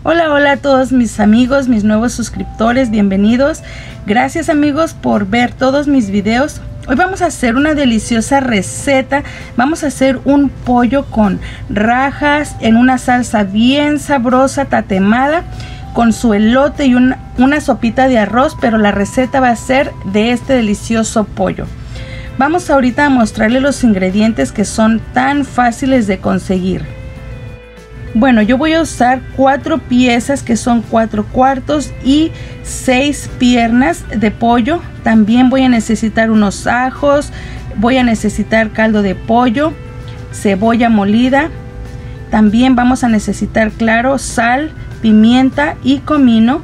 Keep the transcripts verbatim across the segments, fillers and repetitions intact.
Hola, hola a todos mis amigos, mis nuevos suscriptores, bienvenidos. Gracias amigos por ver todos mis videos. Hoy vamos a hacer una deliciosa receta. Vamos a hacer un pollo con rajas en una salsa bien sabrosa, tatemada, con su elote y una, una sopita de arroz, pero la receta va a ser de este delicioso pollo. Vamos ahorita a mostrarles los ingredientes que son tan fáciles de conseguir. Bueno, yo voy a usar cuatro piezas que son cuatro cuartos y seis piernas de pollo. También voy a necesitar unos ajos, voy a necesitar caldo de pollo, cebolla molida. También vamos a necesitar, claro, sal, pimienta y comino.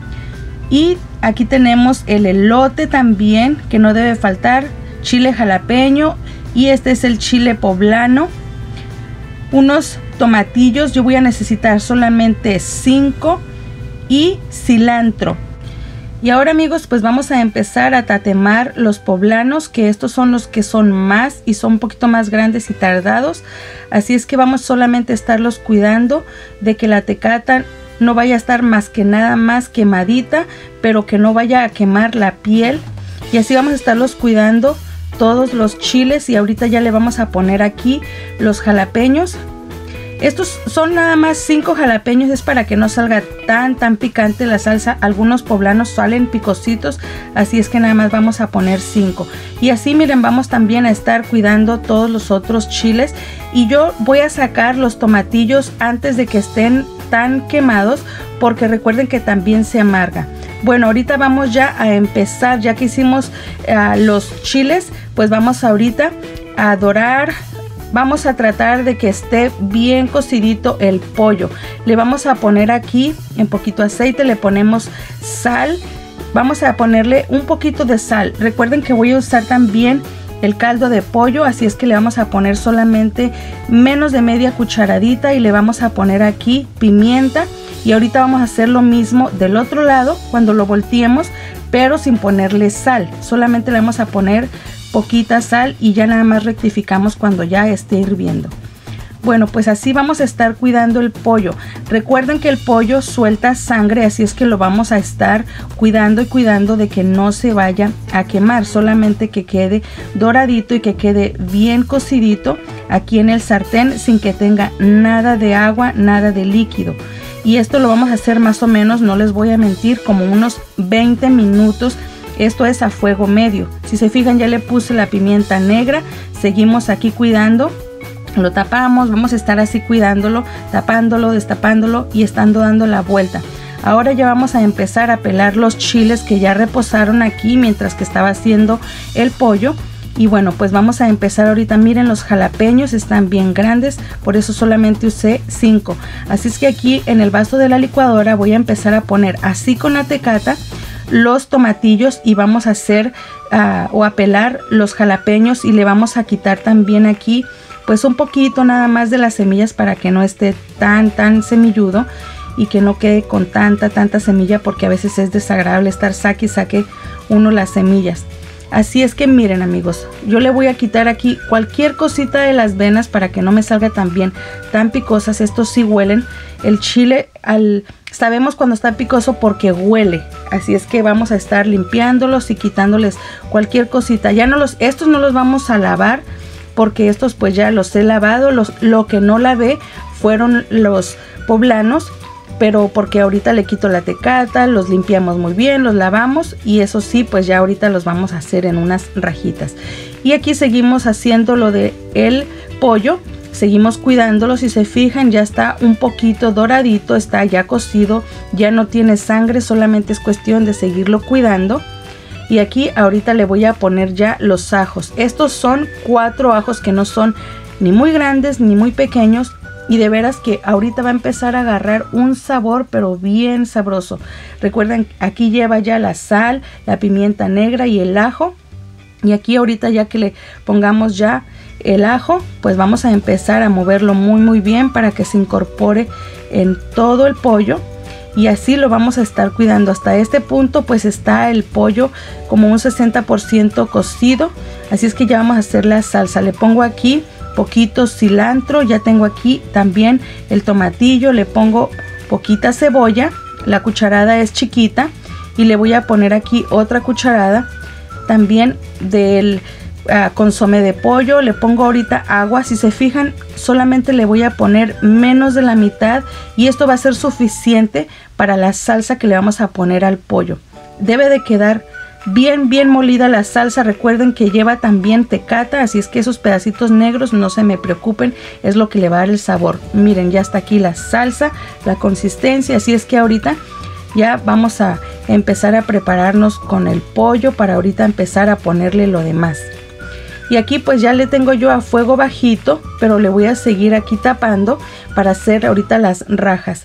Y aquí tenemos el elote también, que no debe faltar, chile jalapeño, y este es el chile poblano. Unos tomatillos, yo voy a necesitar solamente cinco, y cilantro. Y ahora amigos, pues vamos a empezar a tatemar los poblanos, que estos son los que son más y son un poquito más grandes y tardados. Así es que vamos solamente a estarlos cuidando de que la tecata no vaya a estar más que nada más quemadita, pero que no vaya a quemar la piel. Y así vamos a estarlos cuidando todos los chiles. Y ahorita ya le vamos a poner aquí los jalapeños. Estos son nada más cinco jalapeños, es para que no salga tan tan picante la salsa. Algunos poblanos salen picositos, así es que nada más vamos a poner cinco. Y así miren, vamos también a estar cuidando todos los otros chiles. Y yo voy a sacar los tomatillos antes de que estén tan quemados, porque recuerden que también se amarga. Bueno, ahorita vamos ya a empezar, ya que hicimos uh, los chiles, pues vamos ahorita a dorar. Vamos a tratar de que esté bien cocidito el pollo. Le vamos a poner aquí en poquito aceite, le ponemos sal. Vamos a ponerle un poquito de sal. Recuerden que voy a usar también el caldo de pollo, así es que le vamos a poner solamente menos de media cucharadita y le vamos a poner aquí pimienta. Y ahorita vamos a hacer lo mismo del otro lado cuando lo volteemos, pero sin ponerle sal. Solamente le vamos a poner poquita sal y ya nada más rectificamos cuando ya esté hirviendo. Bueno, pues así vamos a estar cuidando el pollo. Recuerden que el pollo suelta sangre, así es que lo vamos a estar cuidando y cuidando de que no se vaya a quemar, solamente que quede doradito y que quede bien cocidito aquí en el sartén sin que tenga nada de agua, nada de líquido. Y esto lo vamos a hacer más o menos, no les voy a mentir, como unos veinte minutos. Esto es a fuego medio. Si se fijan, ya le puse la pimienta negra. Seguimos aquí cuidando. Lo tapamos. Vamos a estar así cuidándolo, tapándolo, destapándolo y estando dando la vuelta. Ahora ya vamos a empezar a pelar los chiles que ya reposaron aquí mientras que estaba haciendo el pollo. Y bueno, pues vamos a empezar ahorita. Miren, los jalapeños están bien grandes, por eso solamente usé cinco. Así es que aquí en el vaso de la licuadora voy a empezar a poner así con la tecata los tomatillos y vamos a hacer uh, o a pelar los jalapeños, y le vamos a quitar también aquí pues un poquito nada más de las semillas para que no esté tan tan semilludo y que no quede con tanta tanta semilla, porque a veces es desagradable estar saque y saque uno las semillas. Así es que miren amigos, yo le voy a quitar aquí cualquier cosita de las venas para que no me salga tan bien, tan picosas. Estos sí huelen. El chile, al, sabemos cuando está picoso porque huele. Así es que vamos a estar limpiándolos y quitándoles cualquier cosita. Ya no los, estos no los vamos a lavar, porque estos pues ya los he lavado. Los, lo que no lavé fueron los poblanos, pero porque ahorita le quito la tecata, los limpiamos muy bien, los lavamos, y eso sí, pues ya ahorita los vamos a hacer en unas rajitas. Y aquí seguimos haciendo lo de el pollo, seguimos cuidándolo. Si se fijan, ya está un poquito doradito, está ya cocido, ya no tiene sangre, solamente es cuestión de seguirlo cuidando. Y aquí ahorita le voy a poner ya los ajos. Estos son cuatro ajos que no son ni muy grandes ni muy pequeños. Y de veras que ahorita va a empezar a agarrar un sabor pero bien sabroso. Recuerden, aquí lleva ya la sal, la pimienta negra y el ajo. Y aquí ahorita ya que le pongamos ya el ajo, pues vamos a empezar a moverlo muy muy bien para que se incorpore en todo el pollo. Y así lo vamos a estar cuidando. Hasta este punto pues está el pollo como un sesenta por ciento cocido. Así es que ya vamos a hacer la salsa. Le pongo aquí poquito cilantro, ya tengo aquí también el tomatillo, le pongo poquita cebolla, la cucharada es chiquita, y le voy a poner aquí otra cucharada también del uh, consomé de pollo. Le pongo ahorita agua, si se fijan solamente le voy a poner menos de la mitad y esto va a ser suficiente para la salsa que le vamos a poner al pollo. Debe de quedar bien bien molida la salsa. Recuerden que lleva también tecata, así es que esos pedacitos negros no se me preocupen, es lo que le va a dar el sabor. Miren, ya está aquí la salsa, la consistencia, así es que ahorita ya vamos a empezar a prepararnos con el pollo para ahorita empezar a ponerle lo demás. Y aquí pues ya le tengo yo a fuego bajito, pero le voy a seguir aquí tapando para hacer ahorita las rajas.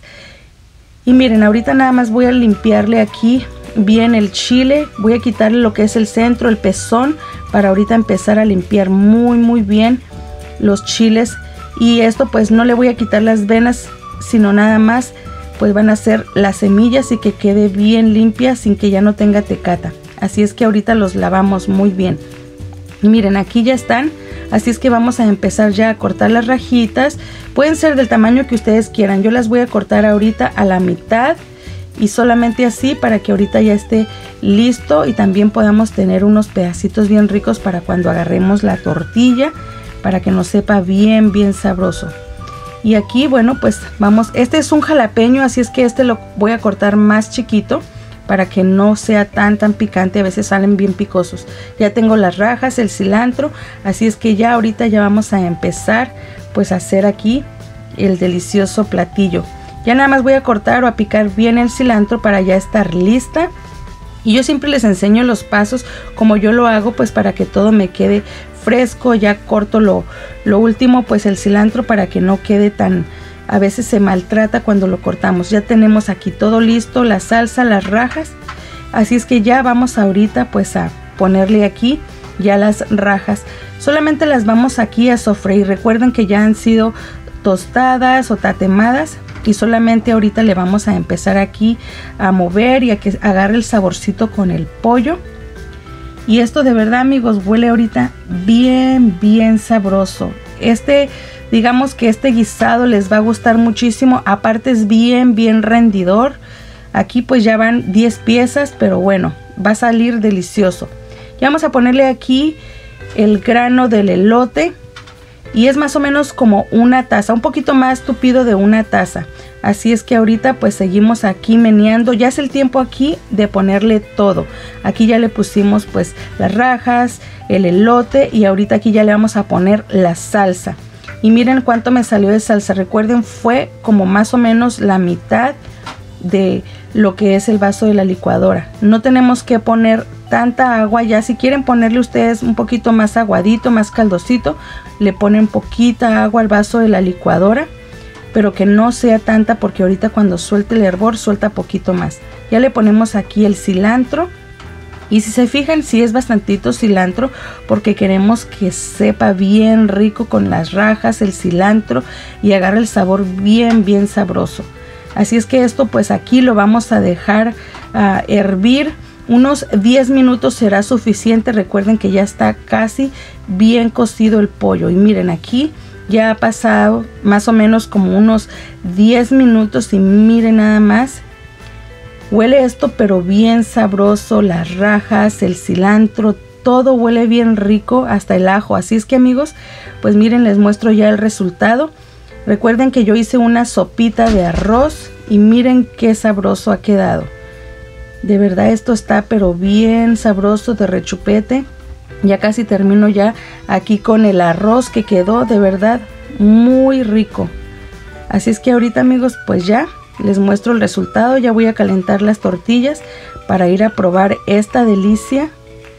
Y miren, ahorita nada más voy a limpiarle aquí bien el chile, voy a quitarle lo que es el centro, el pezón, para ahorita empezar a limpiar muy muy bien los chiles. Y esto pues no le voy a quitar las venas, sino nada más pues van a ser las semillas y que quede bien limpia sin que ya no tenga tecata. Así es que ahorita los lavamos muy bien. Y miren, aquí ya están, así es que vamos a empezar ya a cortar las rajitas. Pueden ser del tamaño que ustedes quieran, yo las voy a cortar ahorita a la mitad y solamente así para que ahorita ya esté listo y también podamos tener unos pedacitos bien ricos para cuando agarremos la tortilla, para que nos sepa bien bien sabroso. Y aquí bueno pues vamos, este es un jalapeño, así es que este lo voy a cortar más chiquito para que no sea tan tan picante, a veces salen bien picosos. Ya tengo las rajas, el cilantro, así es que ya ahorita ya vamos a empezar pues a hacer aquí el delicioso platillo. Ya nada más voy a cortar o a picar bien el cilantro para ya estar lista. Y yo siempre les enseño los pasos como yo lo hago, pues para que todo me quede fresco. Ya corto lo, lo último, pues el cilantro, para que no quede tan... A veces se maltrata cuando lo cortamos. Ya tenemos aquí todo listo, la salsa, las rajas. Así es que ya vamos ahorita pues a ponerle aquí ya las rajas. Solamente las vamos aquí a sofreír. Recuerden que ya han sido tostadas o tatemadas. Y solamente ahorita le vamos a empezar aquí a mover y a que agarre el saborcito con el pollo. Y esto de verdad, amigos, huele ahorita bien bien sabroso. Este, digamos que este guisado les va a gustar muchísimo. Aparte es bien bien rendidor. Aquí pues ya van diez piezas, pero bueno, va a salir delicioso. Ya vamos a ponerle aquí el grano del elote. Y es más o menos como una taza, un poquito más tupido de una taza. Así es que ahorita pues seguimos aquí meneando. Ya es el tiempo aquí de ponerle todo. Aquí ya le pusimos pues las rajas, el elote, y ahorita aquí ya le vamos a poner la salsa. Y miren cuánto me salió de salsa. Recuerden, fue como más o menos la mitad de lo que es el vaso de la licuadora. No tenemos que poner tanta agua. Ya si quieren ponerle ustedes un poquito más aguadito, más caldosito, le ponen poquita agua al vaso de la licuadora, pero que no sea tanta, porque ahorita cuando suelte el hervor suelta poquito más. Ya le ponemos aquí el cilantro, y si se fijan, sí es bastantito cilantro, porque queremos que sepa bien rico con las rajas, el cilantro, y agarre el sabor bien bien sabroso. Así es que esto pues aquí lo vamos a dejar uh, hervir. Unos diez minutos será suficiente. Recuerden que ya está casi bien cocido el pollo. Y miren, aquí ya ha pasado más o menos como unos diez minutos. Y miren nada más. Huele esto pero bien sabroso. Las rajas, el cilantro, todo huele bien rico, hasta el ajo. Así es que, amigos, pues miren, les muestro ya el resultado. Recuerden que yo hice una sopita de arroz y miren qué sabroso ha quedado. De verdad esto está pero bien sabroso, de rechupete. Ya casi termino ya aquí con el arroz que quedó de verdad muy rico. Así es que ahorita, amigos, pues ya les muestro el resultado. Ya voy a calentar las tortillas para ir a probar esta delicia.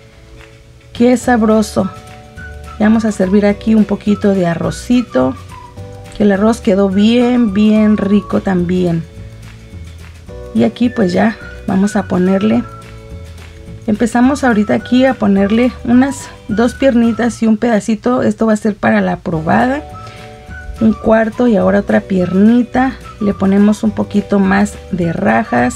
Qué sabroso. Ya vamos a servir aquí un poquito de arrocito. Que el arroz quedó bien bien rico también. Y aquí pues ya vamos a ponerle, empezamos ahorita aquí a ponerle unas dos piernitas y un pedacito. Esto va a ser para la probada. Un cuarto, y ahora otra piernita. Le ponemos un poquito más de rajas.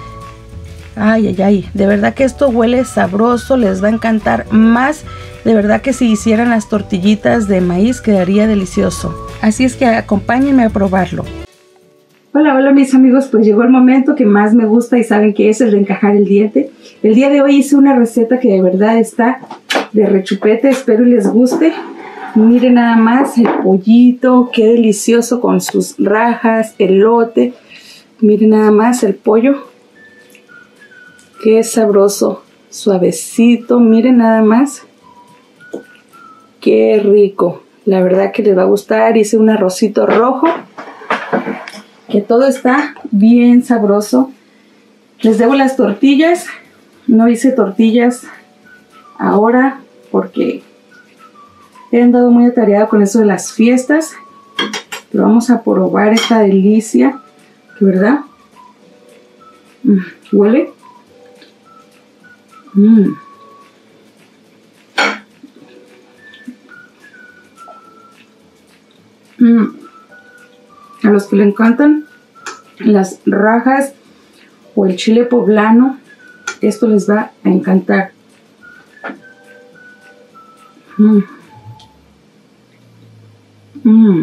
Ay, ay, ay. De verdad que esto huele sabroso. Les va a encantar más. De verdad que si hicieran las tortillitas de maíz quedaría delicioso. Así es que acompáñenme a probarlo. Hola, hola mis amigos, pues llegó el momento que más me gusta y saben que es el de encajar el diente. El día de hoy hice una receta que de verdad está de rechupete, espero y les guste. Miren nada más el pollito, qué delicioso con sus rajas, elote. Miren nada más el pollo, qué sabroso, suavecito, miren nada más. Qué rico, la verdad que les va a gustar. Hice un arrocito rojo, que todo está bien sabroso. Les debo las tortillas, no hice tortillas ahora porque he andado muy atareada con eso de las fiestas. Pero vamos a probar esta delicia, ¿verdad? Mm, ¿huele? Mm. Mm. A los que le encantan las rajas o el chile poblano, esto les va a encantar. Mm. Mm.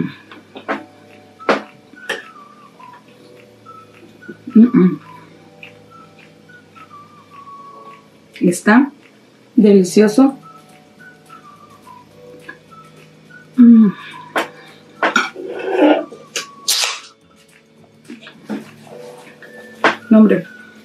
Mm -mm. Está delicioso. Mm. No, hombre.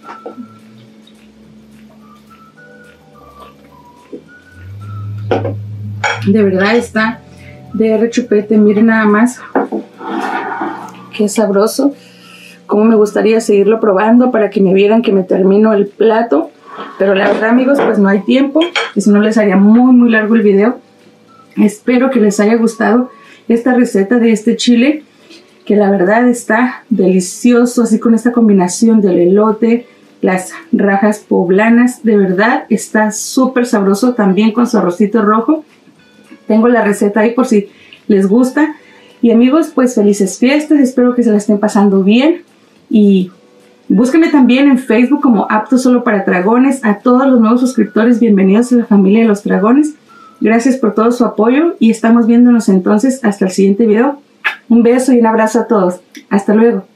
De verdad está de rechupete. Miren nada más qué sabroso. Como me gustaría seguirlo probando para que me vieran que me termino el plato. Pero la verdad, amigos, pues no hay tiempo. Y si no, les haría muy muy largo el video. Espero que les haya gustado esta receta de este chile, que la verdad está delicioso, así con esta combinación del elote, las rajas poblanas. De verdad está súper sabroso, también con su arrocito rojo. Tengo la receta ahí por si les gusta. Y amigos, pues felices fiestas, espero que se la estén pasando bien. Y búsquenme también en Facebook como Apto Solo para Dragones. A todos los nuevos suscriptores, bienvenidos a la familia de los dragones. Gracias por todo su apoyo y estamos viéndonos entonces hasta el siguiente video. Un beso y un abrazo a todos. Hasta luego.